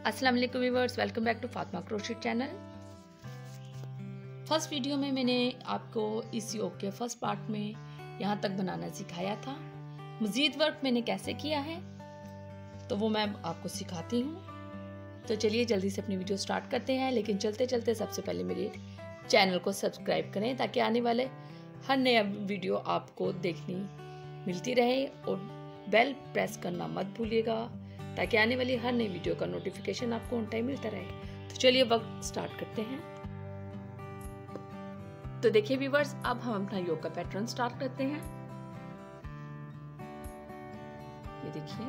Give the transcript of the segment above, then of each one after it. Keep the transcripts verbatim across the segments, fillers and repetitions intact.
अस्सलाम वालेकुम viewers, welcome back to Fatima crochet channel. First video में मैंने आपको इस योग के फर्स्ट पार्ट में यहाँ तक बनाना सिखाया था। मज़ीद वर्क मैंने कैसे किया है तो वो मैं आपको सिखाती हूँ। तो चलिए जल्दी से अपनी वीडियो स्टार्ट करते हैं, लेकिन चलते चलते सबसे पहले मेरे चैनल को सब्सक्राइब करें ताकि आने वाले हर नया वीडियो आपको देखनी मिलती रहे, और बेल प्रेस करना मत भूलिएगा ताकि आने वाली हर नई वीडियो का नोटिफिकेशन आपको ऑन टाइम मिलता रहे। तो चलिए वक्त स्टार्ट करते हैं। तो देखिए व्यूअर्स, अब हम अपना योग का पैटर्न स्टार्ट करते हैं। ये देखिए,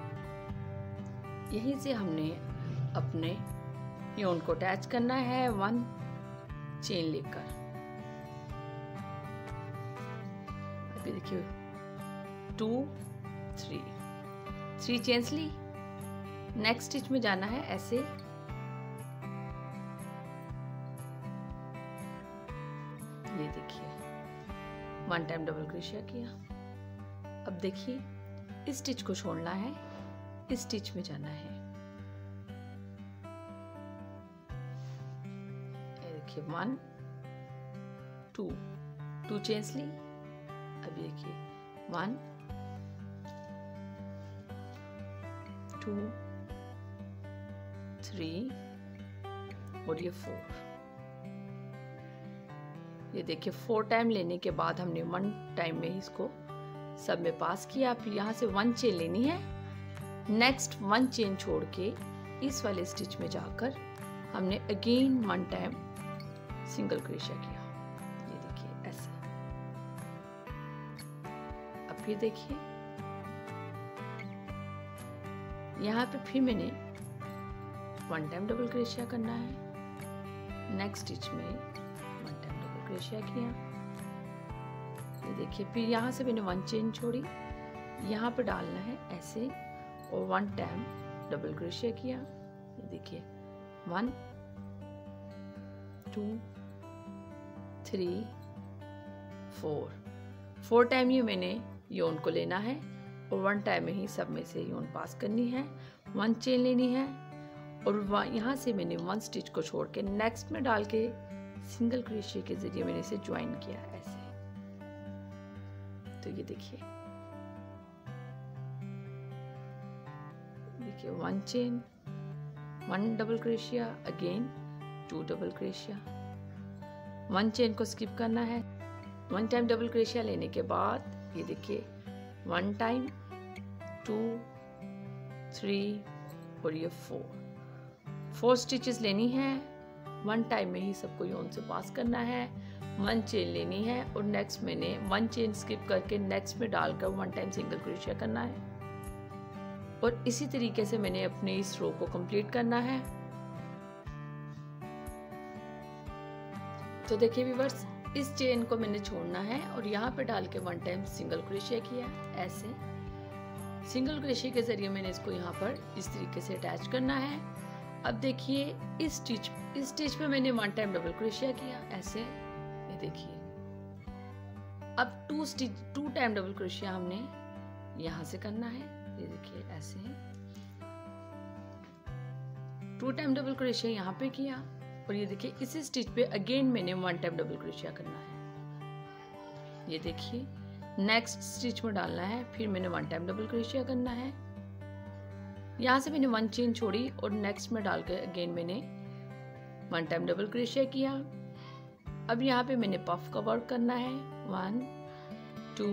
यहीं से हमने अपने योन को अटैच करना है वन चेन लेकर। अभी देखिए टू थ्री थ्री चेन्स ली, नेक्स्ट स्टिच में जाना है ऐसे, ये देखिए वन टाइम डबल क्रोशिया किया। अब देखिए इस स्टिच को छोड़ना है, इस स्टिच में जाना है, ये देखिए वन टू टू चेन्स ली। अब देखिए वन टू थ्री और ये फोर। ये देखिए फोर टाइम लेने के बाद हमने वन टाइम में इसको सब में पास किया। फिर यहाँ से वन चेन लेनी है, नेक्स्ट वन चेन छोड़ के इस वाले स्टिच में जाकर हमने अगेन वन टाइम सिंगल क्रोशिया किया। ये देखिए ऐसे। अब फिर देखिए यहाँ पे फिर मैंने वन टाइम डबल क्रोशिया करना है, नेक्स्ट स्टिच में वन टाइम डबल क्रोशिया किया। ये देखिए फिर यहाँ से मैंने वन चेन छोड़ी, यहाँ पे डालना है ऐसे, और वन टाइम डबल क्रोशिया किया। ये देखिए one two three four four time ये मैंने योन को लेना है, और वन टाइम में ही सब में से योन पास करनी है, वन चेन लेनी है, और यहाँ से मैंने वन स्टिच को छोड़ के नेक्स्ट में डाल के सिंगल क्रोशिया के जरिए मैंने इसे ज्वाइन किया ऐसे। तो ये देखिए देखिए वन चेन, वन डबल क्रोशिया, अगेन टू डबल क्रोशिया, वन चेन को स्किप करना है, वन टाइम डबल क्रोशिया लेने के बाद ये देखिए वन टाइम टू थ्री और ये फोर फोर स्टिचेस लेनी है, वन टाइम में ही सबको योन से पास करना है, वन चेन लेनी है, और नेक्स्ट मैंने वन चेन स्किप करके नेक्स्ट में डालकर वन टाइम सिंगल क्रोशिया करना है, और इसी तरीके से मैंने अपने इस रो को कंप्लीट करना है। तो देखिए व्यूअर्स, इस चेन को मैंने छोड़ना है और यहाँ पे डाल के वन टाइम सिंगल क्रोशिया किया ऐसे। सिंगल क्रोशिया के जरिए मैंने इसको यहाँ पर इस तरीके से अटैच करना है। अब देखिए इस स्टिच इस स्टिच पे मैंने वन टाइम डबल क्रोशिया किया ऐसे। ये देखिए अब two stitch two time double क्रोशिया हमने यहाँ से करना है। ये देखिए ऐसे टू टाइम डबल क्रोशिया यहाँ पे किया, और ये देखिए इसी स्टिच पे अगेन मैंने वन टाइम डबल क्रोशिया करना है। ये देखिए नेक्स्ट स्टिच में डालना है, फिर मैंने वन टाइम डबल क्रोशिया करना है, यहाँ से मैंने वन चेन छोड़ी और नेक्स्ट में डालकर अगेन मैंने वन टाइम डबल क्रोशिया किया। अब यहाँ पे मैंने पफ का वर्क करना है, वन टू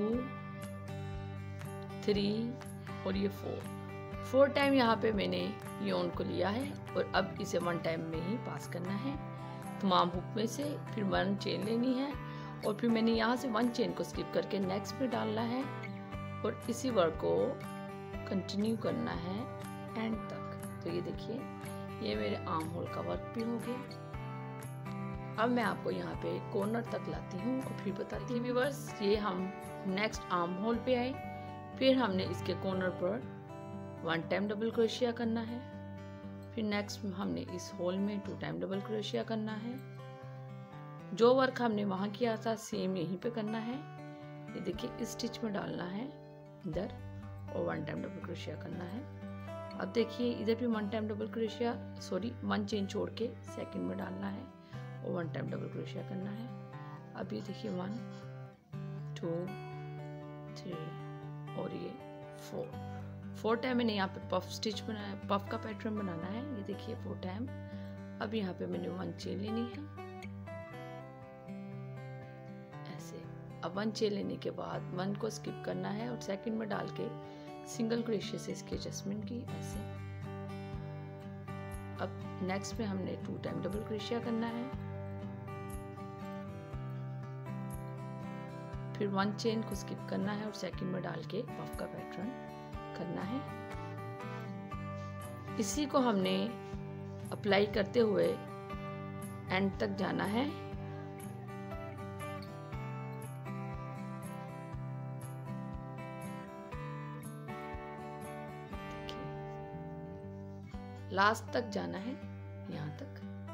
थ्री और ये फोर फोर टाइम यहाँ पे मैंने योन को लिया है, और अब इसे वन टाइम में ही पास करना है तमाम हुक में से। फिर वन चेन लेनी है, और फिर मैंने यहाँ से वन चेन को स्किप करके नेक्स्ट में डालना है, और इसी वर्क को कंटिन्यू करना है एंड तक। तो ये देखिए ये मेरे आर्म होल का वर्क भी हो गया। अब मैं आपको यहाँ पे कॉर्नर तक लाती हूँ और फिर बताती हूँ व्यूअर्स। ये हम नेक्स्ट आर्म होल पे आए, फिर हमने इसके कॉर्नर पर वन टाइम डबल क्रोशिया करना है, फिर नेक्स्ट हमने इस होल में टू टाइम डबल क्रोशिया करना है। जो वर्क हमने वहाँ किया था सेम यहीं पे करना है। ये देखिए इस स्टिच में डालना है इधर, और वन टाइम डबल क्रोशिया करना है, अब देखिए इधर भी वन टाइम डबल क्रोशिया, सॉरी वन चेन छोड़ के सेकंड में डालना है और वन टाइम डबल क्रोशिया करना है। अब ये देखिए वन टू थ्री और ये फोर फोर टाइम मैंने यहाँ पे पफ स्टिच बनाया, पफ का पैटर्न बनाना है। ये देखिए फोर टाइम। अब यहाँ पे मैंने वन चेन लेनी है ऐसे। अब वन चेन लेने के बाद वन को स्किप करना है और सेकंड में डाल के सिंगल क्रोशिया से इसकी एडजस्टमेंट की ऐसे। अब नेक्स्ट में हमने टू टाइम डबल क्रोशिया करना है, फिर वन चेन को स्किप करना है और सेकंड में डाल के पफ का पैटर्न करना है। इसी को हमने अप्लाई करते हुए एंड तक जाना है। लास्ट तक जाना है यहाँ तक।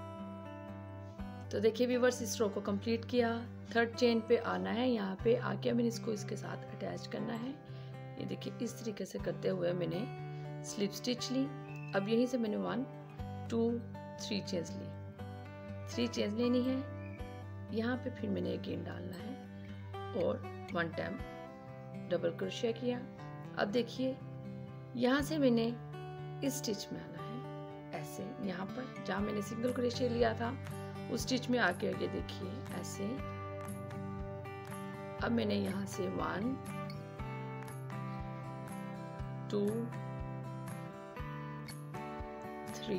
तो देखिए व्यूअर्स, इस रो को कंप्लीट किया। थर्ड चेन पे आना है, यहाँ पे आके मैंने इसको इसके साथ अटैच करना है। ये देखिए इस तरीके से करते हुए मैंने स्लिप स्टिच ली। अब यहीं से मैंने वन टू थ्री चेन्स ली, थ्री चेन्स लेनी है। यहाँ पे फिर मैंने अगेन डालना है और वन टाइम डबल क्रोशिया किया। अब देखिए यहाँ से मैंने इस स्टिच में आना है ऐसे, यहाँ पर जहाँ मैंने सिंगल क्रोशिया लिया था उस स्टिच में आके ये देखिए ऐसे। अब मैंने यहाँ से one two three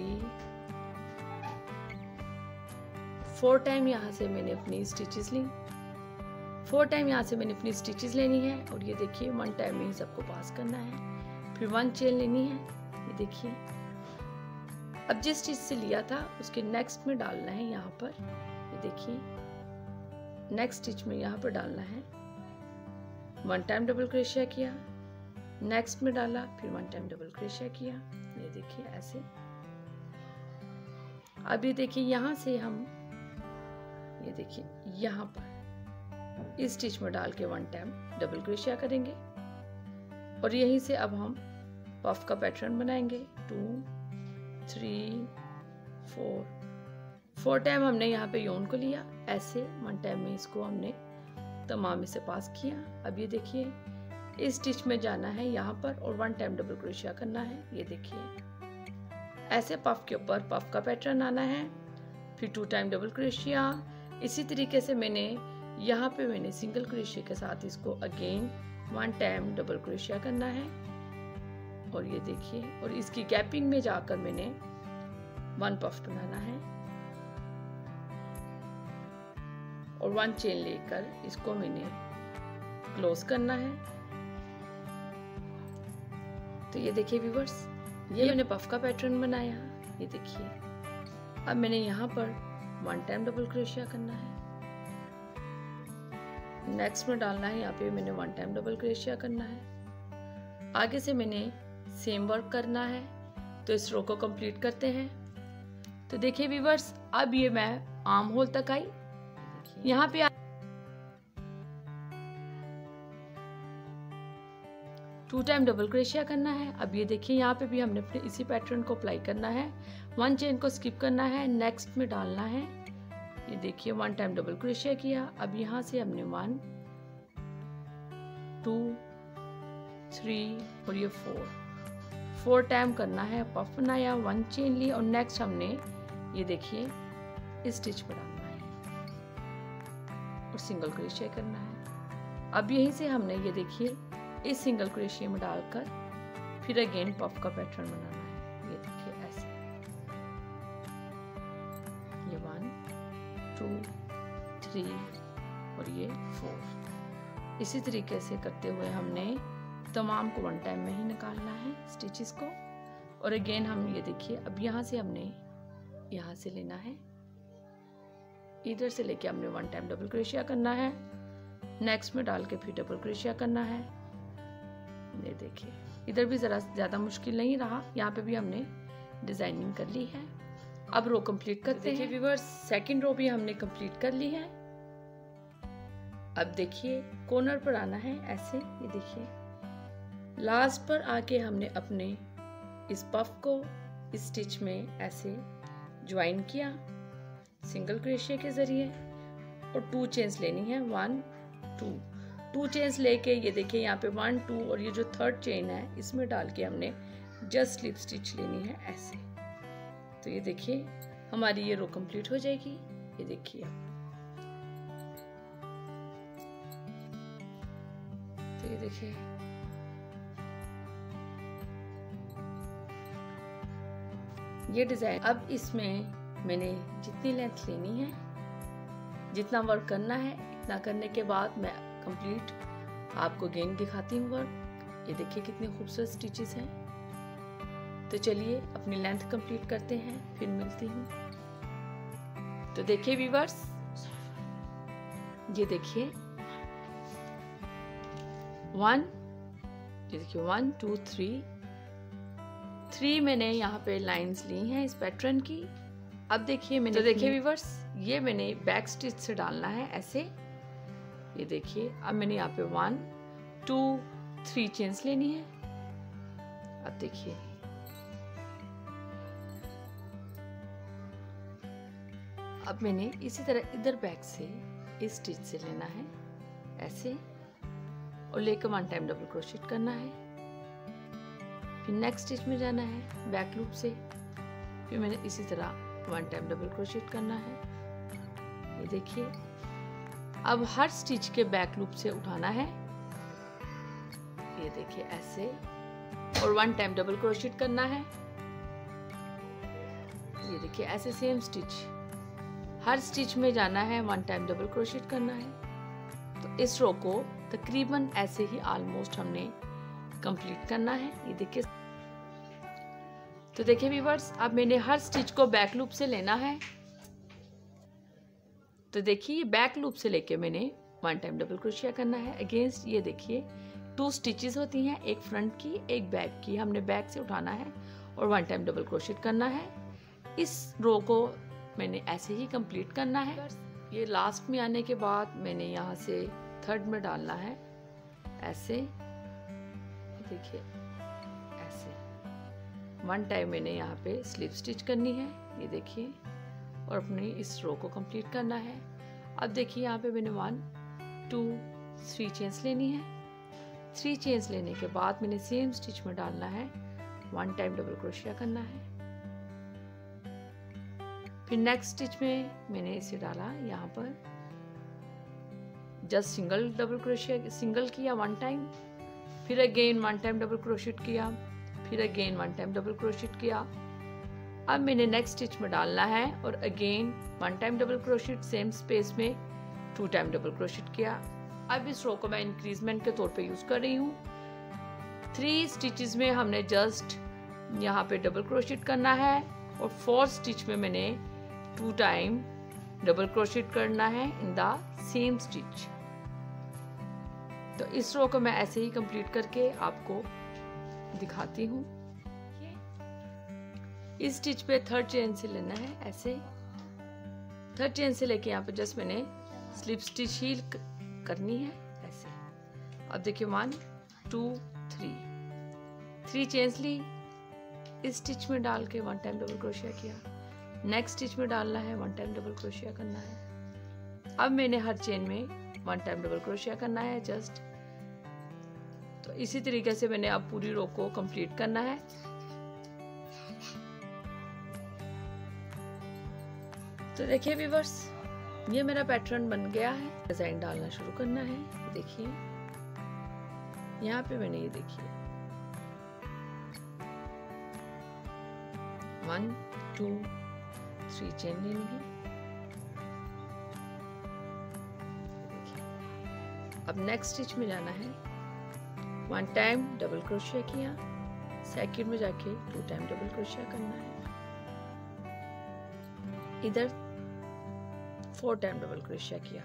four time यहाँ से मैंने अपनी स्टिचेस ली, फोर टाइम यहाँ से मैंने अपनी स्टिचेस लेनी है और ये देखिए वन टाइम में ही सबको पास करना है। फिर वन चेन लेनी है, ये देखिए। अब जिस चीज से लिया था उसके नेक्स्ट में डालना है यहाँ पर, ये देखिए नेक्स्ट स्टिच में यहाँ पर डालना है। वन टाइम डबल क्रोशिया किया, नेक्स्ट में डाला, फिर वन टाइम डबल क्रोशिया किया, ये देखिए ऐसे। अब ये देखिए यहाँ से हम ये देखिए यहाँ पर इस स्टिच में डाल के वन टाइम डबल क्रोशिया करेंगे और यहीं से अब हम पफ का पैटर्न बनाएंगे। Two three four four time हमने यहाँ पे योन को लिया ऐसे, वन टाइम में इसको हमने तमाम से पास किया। अब ये देखिए इस स्टिच में जाना है यहाँ पर और वन टाइम डबल क्रोशिया करना है, ये देखिए ऐसे पफ के ऊपर पफ का पैटर्न आना है। फिर टू टाइम डबल क्रोशिया। इसी तरीके से मैंने यहाँ पे मैंने सिंगल क्रोशिया के साथ इसको अगेन वन टाइम डबल क्रोशिया करना है और ये देखिए, और इसकी गैपिंग में जाकर मैंने वन पफ बनाना है और वन चेन लेकर इसको मैंने क्लोज करना है। तो ये देखिए व्यूअर्स, ये, ये मैंने पफ का पैटर्न बनाया, ये देखिए। अब मैंने यहाँ पर वन टाइम डबल क्रोशिया करना है, नेक्स्ट में डालना है, यहाँ पे मैंने वन टाइम डबल क्रोशिया करना है। आगे से मैंने सेम वर्क करना है। तो इस रो को कंप्लीट करते हैं। तो देखिए व्यूअर्स, अब ये मैं आर्म होल तक आई, यहाँ पे टू टाइम डबल क्रोशिया करना है। अब ये देखिए यहाँ पे भी हमने अपने इसी पैटर्न को अप्लाई करना है। वन चेन को स्किप करना है, नेक्स्ट में डालना है, ये देखिए वन टाइम डबल क्रोशिया किया। अब यहाँ से हमने वन टू थ्री और ये फोर फोर टाइम करना है। पफ बनाया, वन चेन ली और नेक्स्ट हमने ये देखिए इस स्टिच पर डालना है और सिंगल क्रोशिया करना है। अब यहीं से हमने ये देखिए इस सिंगल क्रोशिया में डालकर फिर अगेन पफ का पैटर्न बनाना है, ये देखिए ऐसे। ये वन टू थ्री और ये फोर। इसी तरीके से करते हुए हमने तमाम को वन टाइम में ही निकालना है स्टिचेस को। और अगेन हम ये देखिए, अब यहाँ से हमने यहाँ से लेना है, इधर से लेके हमने वन टाइम डबल क्रोशिया करना है, नेक्स्ट में डाल के फिर डबल क्रोशिया करना है। ये देखिए इधर भी ज़रा ज़्यादा मुश्किल नहीं रहा, यहाँ पे भी हमने डिज़ाइनिंग कर ली है। अब रो कंप्लीट करते हैं व्यूअर्स। सेकंड रो भी हमने कंप्लीट कर ली है। अब देखिए कॉर्नर पर आना है ऐसे, ये देखिए लास्ट पर आके हमने अपने इस पफ को इस स्टिच में ऐसे ज्वाइन किया सिंगल क्रोशिया के जरिए और टू चेन्स लेनी है, वन टू टू चेन्स लेके ये देखिए यहाँ पे वन टू और ये जो थर्ड चेन है इसमें डाल के हमने जस्ट स्लिप स्टिच लेनी है ऐसे। तो ये देखिए हमारी ये रो कंप्लीट हो जाएगी। ये देखिए तो ये देखिए ये डिजाइन। अब इसमें मैंने जितनी लेंथ लेनी है, जितना वर्क करना है, इतना करने के बाद मैं कंप्लीट आपको गेन दिखाती हूँ वर्क। ये देखिए कितने खूबसूरत स्टिचेस हैं। तो चलिए अपनी लेंथ कंप्लीट करते हैं, फिर मिलती हूँ। तो देखिए व्यूअर्स, ये देखिए वन, ये देखिए वन टू थ्री थ्री मैंने यहाँ पे लाइंस ली हैं इस पैटर्न की। अब देखिए मैंने, तो देखिए व्यूअर्स, ये मैंने बैक स्टिच से डालना है ऐसे। ये देखिए अब मैंने यहाँ पे वन टू थ्री चेन्स लेनी है। अब देखिए अब मैंने इसी तरह इधर बैक से इस स्टिच से लेना है ऐसे और लेकर वन टाइम डबल क्रोशेट करना है। फिर नेक्स्ट स्टिच में जाना है बैक लूप से, फिर मैंने इसी तरह वन टाइम डबल क्रोशेट करना है। ये देखिए अब हर स्टिच के बैक लूप से उठाना है, ये देखिए ऐसे, और वन टाइम डबल क्रोशेट करना है। ये देखिए ऐसे सेम स्टिच, हर स्टिच में जाना है, वन टाइम डबल क्रोशेट करना है। तो इस रो को तकरीबन ऐसे ही ऑलमोस्ट हमने कंप्लीट करना है। ये देखिए, तो देखिए व्यूअर्स, अब मैंने हर स्टिच को बैक लूप से लेना है। तो देखिए बैक लूप से लेके मैंने वन टाइम डबल क्रोशिया करना है अगेंस्ट। ये देखिए टू स्टिचेस होती हैं, एक फ्रंट की एक बैक की, हमने बैक से उठाना है और वन टाइम डबल क्रोशिया करना है। इस रो को मैंने ऐसे ही कंप्लीट करना है। ये लास्ट में आने के बाद मैंने यहाँ से थर्ड में डालना है ऐसे, देखिए ऐसे वन टाइम मैंने यहाँ पे स्लिप स्टिच करनी है। ये देखिए, और अपनी इस रो को कंप्लीट करना है। अब देखिए यहाँ पे मैंने वन टू थ्री चेन्स लेनी है। थ्री चेन्स लेने के बाद मैंने सेम स्टिच में डालना है, वन टाइम डबल क्रोशिया करना है। फिर नेक्स्ट स्टिच में मैंने इसे डाला यहाँ पर, जस्ट सिंगल डबल क्रोशिया, सिंगल किया वन टाइम, फिर अगेन वन टाइम डबल क्रोशिया किया, फिर अगेन वन टाइम डबल क्रोशिया किया। अब मैंने नेक्स्ट स्टिच में डालना है और अगेन वन टाइम डबल क्रोशिया, सेम स्पेस में टू टाइम डबल क्रोशिया किया। अब इस रो को मैं इंक्रीजमेंट के तौर पे यूज कर रही हूँ। थ्री स्टिचेस में हमने जस्ट यहाँ पे डबल क्रोशिया करना है और फोर्थ स्टिच में मैंने टू टाइम डबल क्रोशिया करना है इन द सेम स्टिच। तो इस रो को मैं ऐसे ही कंप्लीट करके आपको दिखाती हूँ। इस स्टिच पे थर्ड चेन से लेना है ऐसे, थर्ड चेन से लेके यहाँ पे जस्ट मैंने स्लिप स्टिच ही करनी है ऐसे। अब देखिए one two three, three chains ली, इस स्टिच में डाल के वन टाइम डबल क्रोशिया किया, नेक्स्ट स्टिच में डालना है, वन टाइम डबल क्रोशिया करना है। अब मैंने हर चेन में वन टाइम डबल क्रोशिया करना है जस्ट। तो इसी तरीके से मैंने अब पूरी रो को कंप्लीट करना है। तो देखिए व्यूअर्स, ये मेरा पैटर्न बन गया है। डिजाइन डालना शुरू करना है। देखिए यहाँ पे मैंने ये देखिए वन टू थ्री चेन लेनी है। अब नेक्स्ट स्टिच में जाना है, वन टाइम डबल क्रोशिया किया, सेकंड में जाके टू टाइम डबल क्रोशिया करना है, इधर फोर टाइम डबल क्रोशिया किया।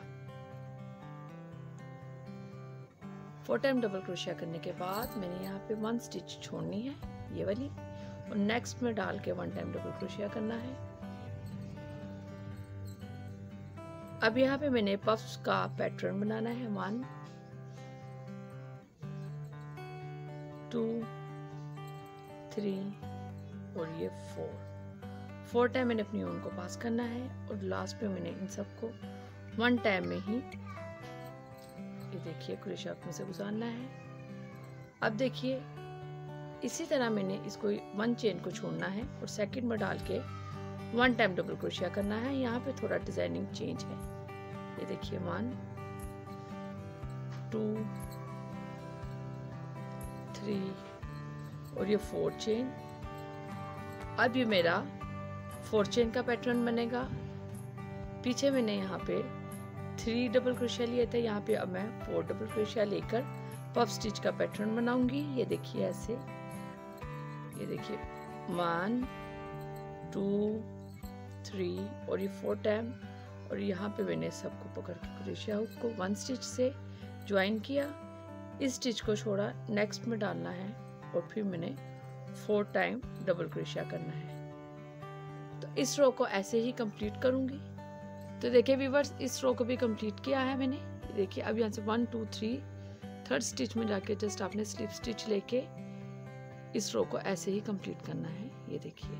फोर टाइम डबल क्रोशिया करने के बाद मैंने यहाँ पे वन स्टिच छोड़नी है, ये वाली, और नेक्स्ट में डाल के वन टाइम डबल क्रोशिया करना है। अब यहाँ पे मैंने पफ्स का पैटर्न बनाना है, वन टू थ्री और ये फोर फोर टाइम मैंने अपनी यून को पास करना है और लास्ट में मैंने इन सबको वन टाइम में ही ये देखिए क्रोशिया में से गुजारना है। अब देखिए इसी तरह मैंने इसको वन चेन को छोड़ना है और सेकंड में डाल के वन टाइम डबल क्रोशिया करना है। यहाँ पे थोड़ा डिजाइनिंग चेंज है। ये देखिए वन टू थ्री और ये फोर चेन। अब ये मेरा फोर चेन का पैटर्न बनेगा। पीछे मैंने यहाँ पे थ्री डबल क्रोशिया लिए थे, यहाँ पे अब मैं फोर डबल क्रोशिया लेकर पफ स्टिच का पैटर्न बनाऊंगी। ये देखिए ऐसे, ये देखिए वन टू थ्री और ये फोर टाइम और यहाँ पे मैंने सबको पकड़ के क्रोशिया हुक को वन स्टिच से ज्वाइन किया। इस स्टिच को छोड़ा, नेक्स्ट में डालना है और फिर मैंने फोर टाइम डबल क्रोशिया करना है। तो इस रो को ऐसे ही कंप्लीट करूंगी। तो देखिए व्यूअर्स, इस रो को भी कंप्लीट किया है मैंने। देखिए अब यहाँ से one two three third stitch में जाके जस्ट आपने स्लिप स्टिच लेके इस रो को ऐसे ही कंप्लीट करना है। ये देखिए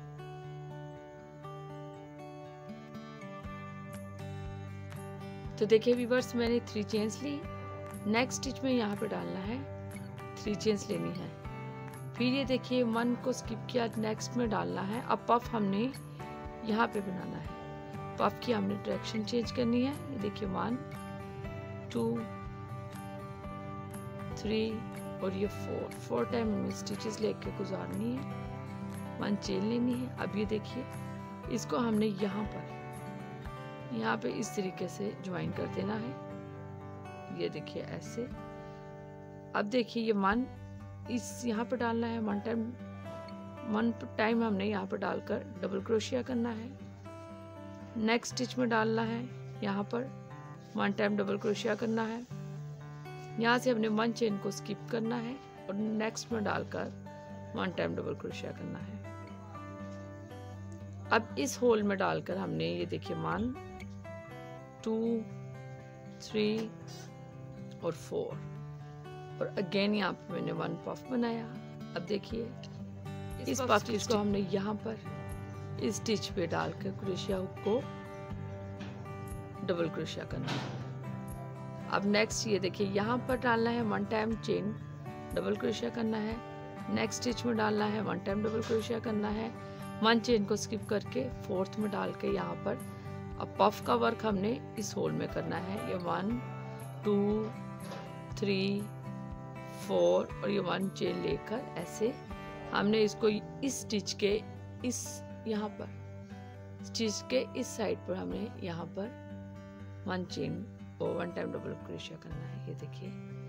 तो देखिए व्यूअर्स, मैंने थ्री चेन्स ली। नेक्स्ट स्टिच में यहाँ पे डालना है, थ्री चेन्स लेनी है। फिर ये देखिए वन को स्किप किया, नेक्स्ट में डालना है। अब पफ हमने यहाँ पे बनाना है। पफ की हमने डायरेक्शन चेंज करनी है। ये देखिए वन टू थ्री और ये फोर फोर टाइम हमें स्टिचेस लेके गुजारनी है। वन चेन लेनी है। अब ये देखिए इसको हमने यहाँ पर यहाँ पे इस तरीके से ज्वाइन कर देना है। ये देखिए ऐसे। अब देखिए ये वन इस यहाँ पे डालना है, वन टाइम वन टाइम हमने यहाँ पे डालकर डबल क्रोशिया करना है। नेक्स्ट स्टिच में डालना है, यहाँ पर वन टाइम डबल क्रोशिया करना है। यहाँ से हमने वन चेन को स्किप करना है और नेक्स्ट में डालकर वन टाइम डबल क्रोशिया करना है। अब इस होल में डालकर हमने ये देखिए वन टू थ्री और फोर और अगेन यहाँ पे मैंने वन पफ बनाया। अब देखिए इस, इस पफ को हमने यहाँ पर इस स्टिच पे डालकर क्रोशिया हुक को डबल क्रोशिया करना है। अब नेक्स्ट ये देखिए यहाँ पर डालना है, वन टाइम चेन डबल क्रोशिया करना है। नेक्स्ट स्टिच में डालना है, वन टाइम डबल क्रोशिया करना है। वन चेन को स्किप करके फोर्थ में डाल के यहाँ पर अब पफ का वर्क हमने इस होल में करना है। ये वन टू थ्री फोर और ये वन चेन लेकर ऐसे हमने इसको इस स्टिच के इस यहाँ पर स्टिच के इस साइड पर हमें यहाँ पर वन चेन और वन टाइम डबल क्रोशिया करना है। ये देखिए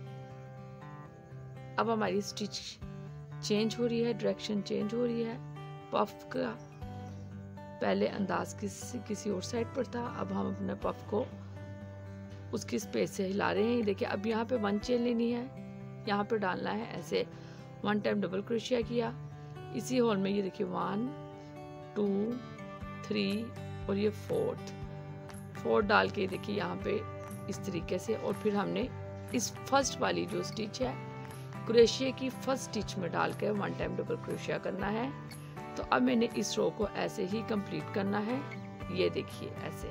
अब हमारी स्टिच चेंज हो रही है, डायरेक्शन चेंज हो रही है। पफ का पहले अंदाज किसी किसी और साइड पर था, अब हम अपने पफ को उसकी स्पेस से हिला रहे हैं। देखिए अब यहाँ पे वन चेन लेनी है, यहाँ पे डालना है ऐसे वन टाइम डबल क्रोशिया किया इसी होल में। ये देखिए वन टू थ्री और ये फोर्थ फोर डाल के देखिए यहाँ पे इस तरीके से। और फिर हमने इस फर्स्ट वाली जो स्टिच है क्रोशिया की फर्स्ट स्टिच में डाल के वन टाइम डबल क्रोशिया करना है। तो अब मैंने इस रो को ऐसे ही कंप्लीट करना है। ये देखिए ऐसे।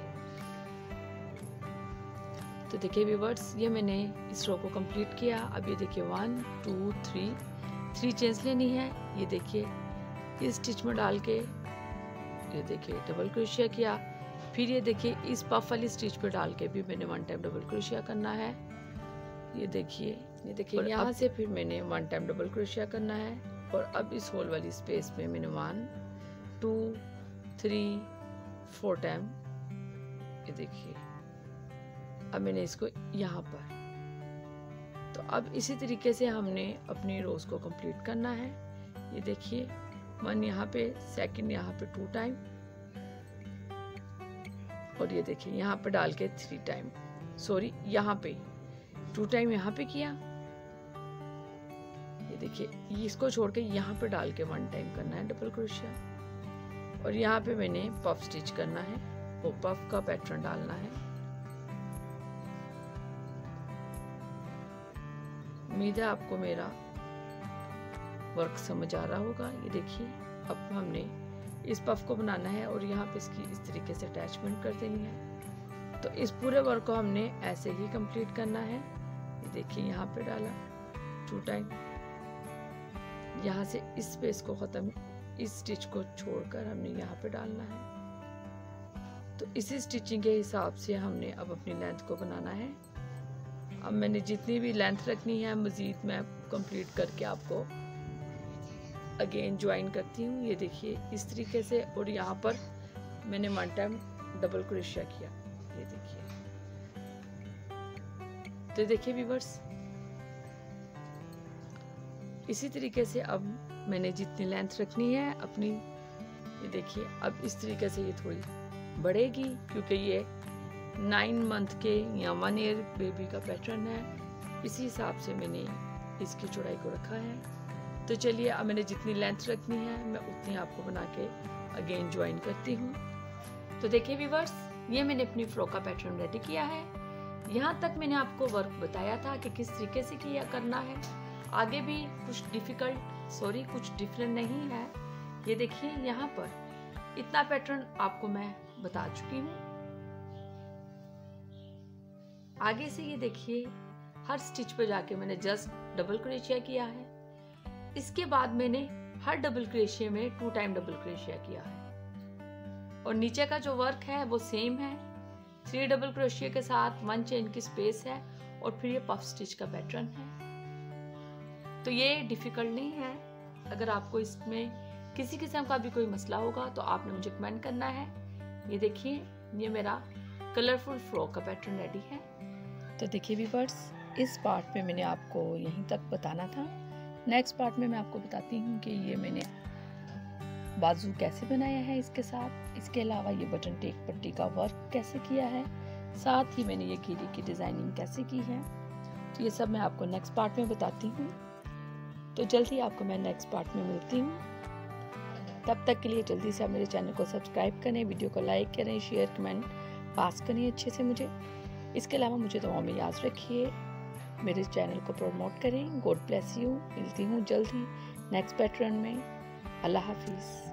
तो देखिए व्यूअर्स, ये मैंने इस रो को कंप्लीट किया। अब ये देखिए one two three three chains लेनी है। ये देखिए इस स्टिच में डाल के ये देखिए डबल क्रोशिया किया। फिर ये देखिए इस पफ वाली स्टिच पे डाल के भी मैंने वन टाइम डबल क्रोशिया करना है। ये देखिए ये देखिए यहाँ से फिर मैंने वन टाइम डबल क्रोशिया करना है। और अब इस होल वाली स्पेस में मैंने one two three four time ये देखिए अब मैंने इसको यहाँ पर। तो अब इसी तरीके से हमने अपनी रोज को कंप्लीट करना है। ये देखिए वन यहाँ पे, सेकंड यहाँ पे टू टाइम और ये देखिए यहाँ पे डाल के थ्री टाइम, सॉरी यहाँ पे टू टाइम यहाँ पे किया। ये देखिए इसको छोड़ के यहाँ पे डाल के वन टाइम करना है डबल क्रोशिया और यहाँ पे मैंने पफ स्टिच करना है और पफ का पैटर्न डालना है। उम्मीद है आपको मेरा वर्क समझ आ रहा होगा। ये देखिए अब हमने इस पफ को बनाना है और यहाँ पे इसकी इस तरीके से अटैचमेंट कर देनी है। तो इस पूरे वर्क को हमने ऐसे ही कंप्लीट करना है। ये देखिए यहाँ पे डाला टू टाइम, यहाँ से इस स्पेस को ख़त्म, इस स्टिच को छोड़कर हमने यहाँ पे डालना है। तो इसी स्टिचिंग के हिसाब से हमने अब अपनी लेंथ को बनाना है। अब मैंने जितनी भी लेंथ रखनी है मज़ीद मैं कंप्लीट करके आपको अगेन ज्वाइन करती हूँ। ये देखिए इस तरीके से, और यहाँ पर मैंने वन टाइम डबल क्रोशिया किया। ये देखिए, तो देखिए व्यूअर्स, इसी तरीके से अब मैंने जितनी लेंथ रखनी है अपनी, ये देखिए अब इस तरीके से ये थोड़ी बढ़ेगी क्योंकि ये नाइन मंथ के या वन ईयर बेबी का पैटर्न है। इसी हिसाब से मैंने इसकी चौड़ाई को रखा है। तो चलिए अब मैंने जितनी लेंथ रखनी है मैं उतनी आपको बना के अगेन ज्वाइन करती हूँ। तो देखिए व्यूअर्स, ये मैंने अपनी फ्रॉक का पैटर्न रेडी किया है। यहाँ तक मैंने आपको वर्क बताया था कि किस तरीके से किया करना है। आगे भी कुछ डिफिकल्ट सॉरी कुछ डिफरेंट नहीं है। ये देखिए यहाँ पर इतना पैटर्न आपको मैं बता चुकी हूँ। आगे से ये देखिए हर स्टिच पे जाके मैंने जस्ट डबल क्रोशिया किया है। इसके बाद मैंने हर डबल क्रोशिया में टू टाइम डबल क्रोशिया किया है और नीचे का जो वर्क है वो सेम है। थ्री डबल क्रोशिया के साथ वन चेन की स्पेस है और फिर ये पफ स्टिच का पैटर्न है। तो ये डिफिकल्ट नहीं है। अगर आपको इसमें किसी किस्म का भी कोई मसला होगा तो आपने मुझे कमेंट करना है। ये देखिए ये मेरा कलरफुल फ्रॉक का पैटर्न रेडी है। तो देखिए व्यूअर्स, इस पार्ट में मैंने आपको यहीं तक बताना था। नेक्स्ट पार्ट में मैं आपको बताती हूँ कि ये मैंने बाजू कैसे बनाया है इसके साथ। इसके अलावा ये बटन टेक पट्टी का वर्क कैसे किया है, साथ ही मैंने ये घेरे की डिज़ाइनिंग कैसे की है। तो ये सब मैं आपको नेक्स्ट पार्ट में बताती हूँ। तो जल्दी आपको मैं नेक्स्ट पार्ट में मिलती हूँ। तब तक के लिए जल्दी से आप मेरे चैनल को सब्सक्राइब करें, वीडियो को लाइक करें, शेयर कमेंट पास करें अच्छे से मुझे। इसके अलावा मुझे दुआओं में याद रखिए, मेरे चैनल को प्रमोट करें। God bless you. मिलती हूँ जल्दी नेक्स्ट पैटर्न में। अल्लाह हाफिज़।